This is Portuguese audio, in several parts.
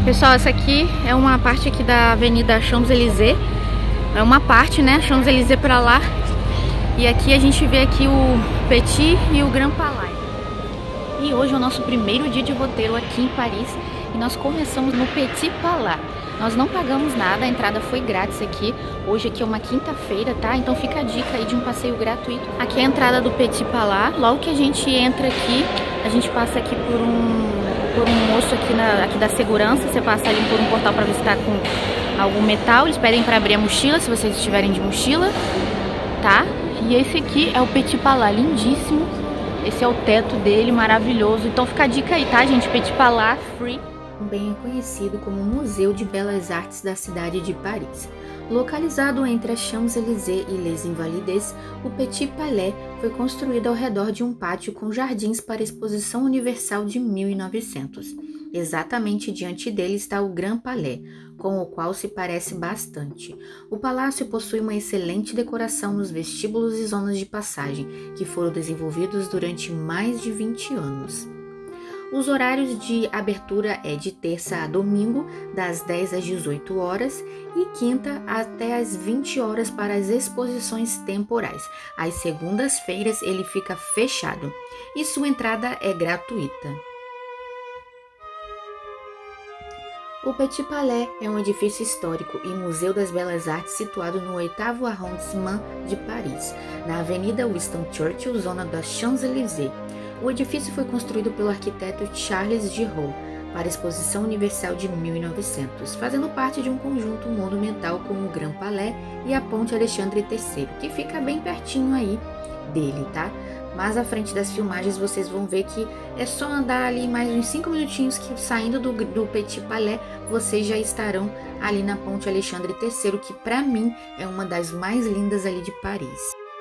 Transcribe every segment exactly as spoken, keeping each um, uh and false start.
Pessoal, essa aqui é uma parte aqui da Avenida Champs-Élysées. É uma parte, né? Champs-Élysées pra lá. E aqui a gente vê aqui o Petit e o Grand Palais. E hoje é o nosso primeiro dia de roteiro aqui em Paris. E nós começamos no Petit Palais. Nós não pagamos nada, a entrada foi grátis aqui. Hoje aqui é uma quinta-feira, tá? Então fica a dica aí de um passeio gratuito. Aqui é a entrada do Petit Palais. Logo que a gente entra aqui, a gente passa aqui por um... por um moço aqui, na, aqui da segurança. Você passa ali por um portal para visitar com algum metal. Eles pedem para abrir a mochila, se vocês estiverem de mochila, tá? E esse aqui é o Petit Palais, lindíssimo. Esse é o teto dele, maravilhoso. Então fica a dica aí, tá, gente? Petit Palais free. Também é conhecido como Museu de Belas Artes da cidade de Paris. Localizado entre a Champs-Élysées e Les Invalides, o Petit Palais foi construído ao redor de um pátio com jardins para a Exposição Universal de mil e novecentos. Exatamente diante dele está o Grand Palais, com o qual se parece bastante. O palácio possui uma excelente decoração nos vestíbulos e zonas de passagem, que foram desenvolvidos durante mais de vinte anos. Os horários de abertura é de terça a domingo, das dez às dezoito horas, e quinta até às vinte horas para as exposições temporais. Às segundas-feiras ele fica fechado e sua entrada é gratuita. O Petit Palais é um edifício histórico e museu das belas artes situado no oitavo arrondissement de Paris, na Avenida Winston Churchill, zona da Champs-Élysées. O edifício foi construído pelo arquiteto Charles Giraud para a Exposição Universal de mil e novecentos, fazendo parte de um conjunto monumental com o Grand Palais e a Ponte Alexandre terceiro, que fica bem pertinho aí dele, tá? Mais à frente das filmagens vocês vão ver que é só andar ali mais uns cinco minutinhos que saindo do, do Petit Palais vocês já estarão ali na Ponte Alexandre terceiro, que para mim é uma das mais lindas ali de Paris.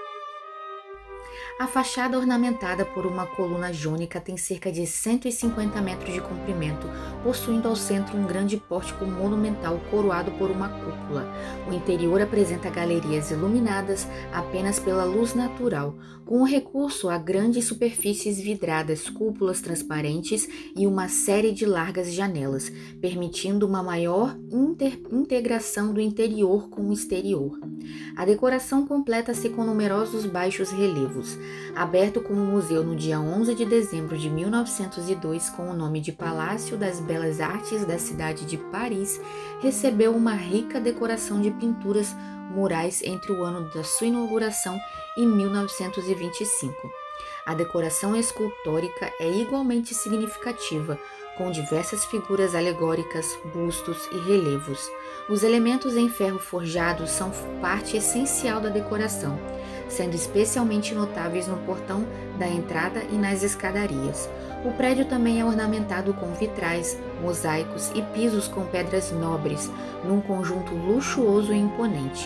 A fachada ornamentada por uma coluna jônica tem cerca de cento e cinquenta metros de comprimento, possuindo ao centro um grande pórtico monumental coroado por uma cúpula. O interior apresenta galerias iluminadas apenas pela luz natural, com recurso a grandes superfícies vidradas, cúpulas transparentes e uma série de largas janelas, permitindo uma maior inter integração do interior com o exterior. A decoração completa-se com numerosos baixos relevos. Aberto como museu no dia onze de dezembro de mil novecentos e dois com o nome de Palácio das Belas Artes da cidade de Paris, recebeu uma rica decoração de pinturas murais entre o ano da sua inauguração e mil novecentos e vinte e cinco. A decoração escultórica é igualmente significativa, com diversas figuras alegóricas, bustos e relevos. Os elementos em ferro forjado são parte essencial da decoração, sendo especialmente notáveis no portão da entrada e nas escadarias. O prédio também é ornamentado com vitrais, mosaicos e pisos com pedras nobres, num conjunto luxuoso e imponente.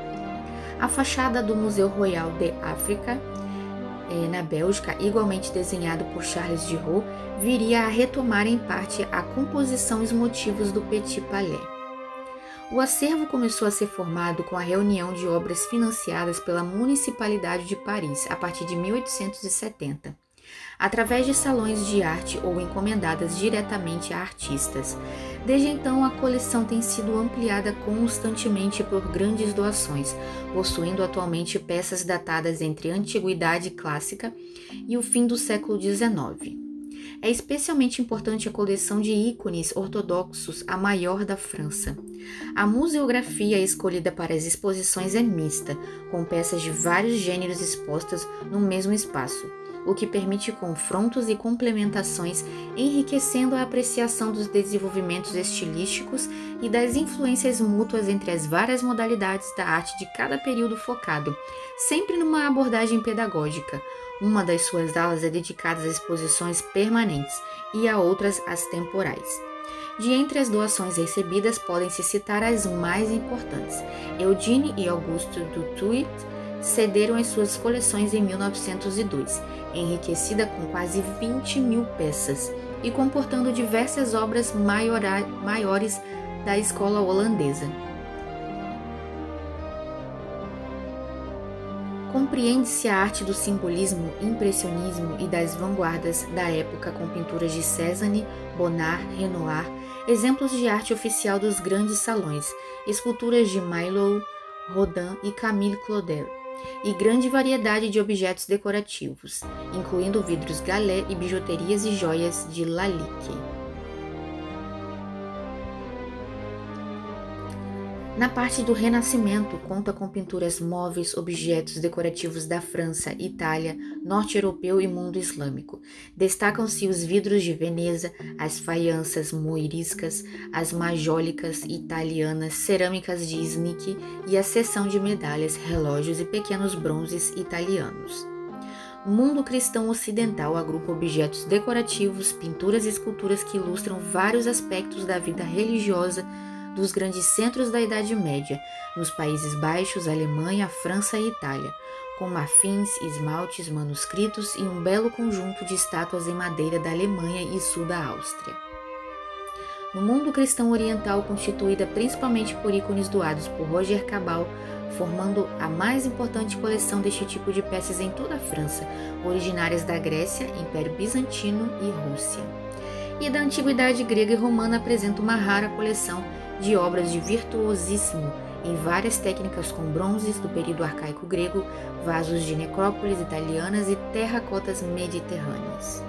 A fachada do Museu Royal de África, na Bélgica, igualmente desenhado por Charles Giraud, viria a retomar em parte a composição e os motivos do Petit Palais. O acervo começou a ser formado com a reunião de obras financiadas pela Municipalidade de Paris a partir de mil oitocentos e setenta, através de salões de arte ou encomendadas diretamente a artistas. Desde então, a coleção tem sido ampliada constantemente por grandes doações, possuindo atualmente peças datadas entre a Antiguidade Clássica e o fim do século dezenove. É especialmente importante a coleção de ícones ortodoxos, a maior da França. A museografia escolhida para as exposições é mista, com peças de vários gêneros expostas no mesmo espaço, o que permite confrontos e complementações, enriquecendo a apreciação dos desenvolvimentos estilísticos e das influências mútuas entre as várias modalidades da arte de cada período focado, sempre numa abordagem pedagógica. Uma das suas alas é dedicada às exposições permanentes e a outras às temporais. De entre as doações recebidas, podem-se citar as mais importantes. Eugène e Auguste Dutuit cederam as suas coleções em mil novecentos e dois, enriquecida com quase vinte mil peças e comportando diversas obras maiora, maiores da escola holandesa. Com Compreende-se a arte do simbolismo, impressionismo e das vanguardas da época com pinturas de Cézanne, Bonnard, Renoir, exemplos de arte oficial dos grandes salões, esculturas de Malot, Rodin e Camille Claudel, e grande variedade de objetos decorativos, incluindo vidros galé e bijuterias e joias de Lalique. Na parte do Renascimento, conta com pinturas móveis, objetos decorativos da França, Itália, norte europeu e mundo islâmico. Destacam-se os vidros de Veneza, as faianças moiriscas, as majólicas italianas, cerâmicas de Snick e a seção de medalhas, relógios e pequenos bronzes italianos. O mundo cristão ocidental agrupa objetos decorativos, pinturas e esculturas que ilustram vários aspectos da vida religiosa dos grandes centros da Idade Média, nos Países Baixos, Alemanha, França e Itália, com marfins, esmaltes, manuscritos e um belo conjunto de estátuas em madeira da Alemanha e sul da Áustria. No mundo cristão oriental, constituída principalmente por ícones doados por Roger Cabal, formando a mais importante coleção deste tipo de peças em toda a França, originárias da Grécia, Império Bizantino e Rússia. E da antiguidade grega e romana apresenta uma rara coleção de obras de virtuosíssimo em várias técnicas com bronzes do período arcaico grego, vasos de necrópolis italianas e terracotas mediterrâneas.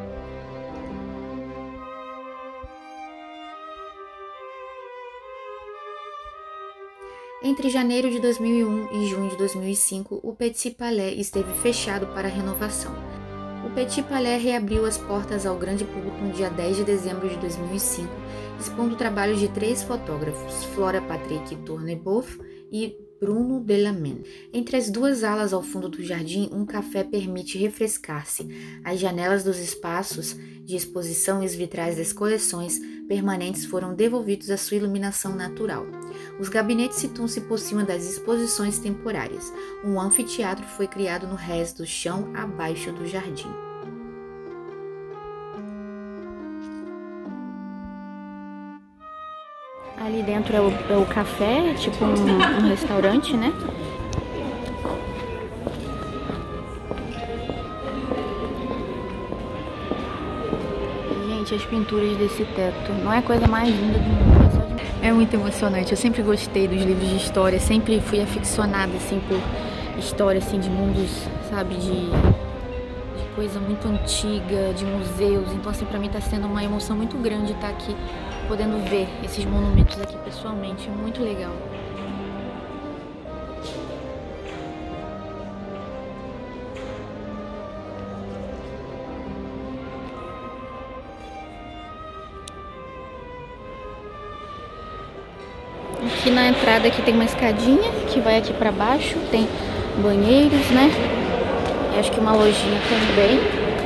Entre janeiro de dois mil e um e junho de dois mil e cinco, o Petit Palais esteve fechado para renovação. O Petit Palais reabriu as portas ao grande público no dia dez de dezembro de dois mil e cinco, expondo trabalhos de três fotógrafos, Flora Patrick Tourneboeuf e Bruno Delamain. Entre as duas alas ao fundo do jardim, um café permite refrescar-se. As janelas dos espaços de exposição e os vitrais das coleções permanentes foram devolvidos à sua iluminação natural. Os gabinetes situam-se por cima das exposições temporárias. Um anfiteatro foi criado no rés do chão abaixo do jardim. Ali dentro é o, é o café, é tipo um, um restaurante, né? Gente, as pinturas desse teto não é a coisa mais linda do mundo. É, só de... é muito emocionante. Eu sempre gostei dos livros de história, sempre fui aficionada assim por história assim de mundos, sabe, de, de coisa muito antiga, de museus. Então assim, pra mim tá sendo uma emoção muito grande estar aqui, podendo ver esses monumentos aqui pessoalmente. É muito legal. Aqui na entrada aqui tem uma escadinha que vai aqui pra baixo, tem banheiros, né? E acho que uma lojinha também.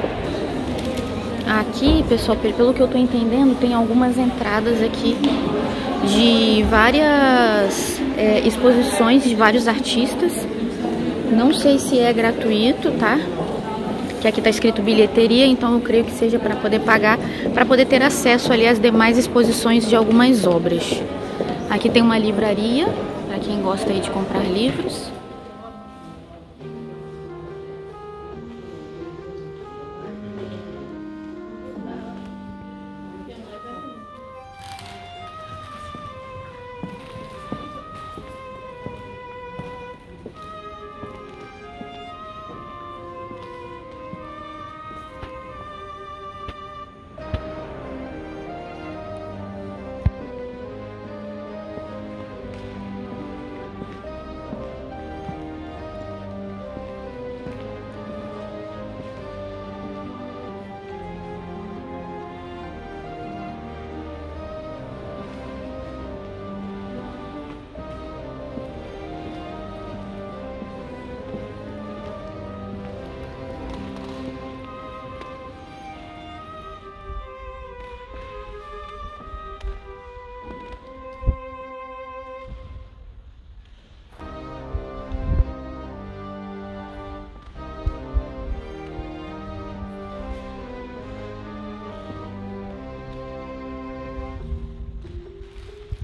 Aqui, pessoal, pelo que eu tô entendendo, tem algumas entradas aqui de várias é, exposições de vários artistas. Não sei se é gratuito, tá? Que aqui tá escrito bilheteria, então eu creio que seja para poder pagar, para poder ter acesso ali às demais exposições de algumas obras. Aqui tem uma livraria, para quem gosta aí de comprar livros.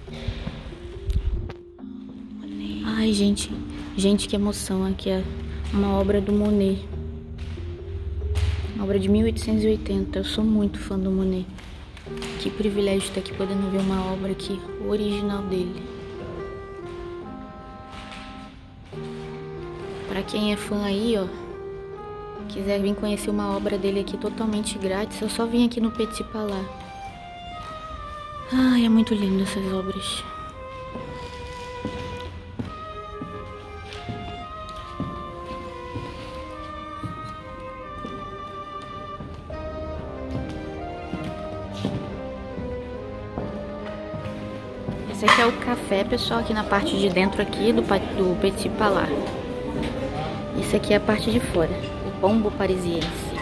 Ai, gente, gente, que emoção aqui, ó. Uma obra do Monet. Uma obra de mil oitocentos e oitenta. Eu sou muito fã do Monet. Que privilégio estar aqui podendo ver uma obra aqui, original dele. Pra quem é fã aí, ó, quiser vir conhecer uma obra dele aqui totalmente grátis, eu só vim aqui no Petit Palais. Ai, é muito lindo essas obras. Esse aqui é o café, pessoal, aqui na parte de dentro aqui do, do Petit Palais. Isso aqui é a parte de fora, o Pombo Parisiense.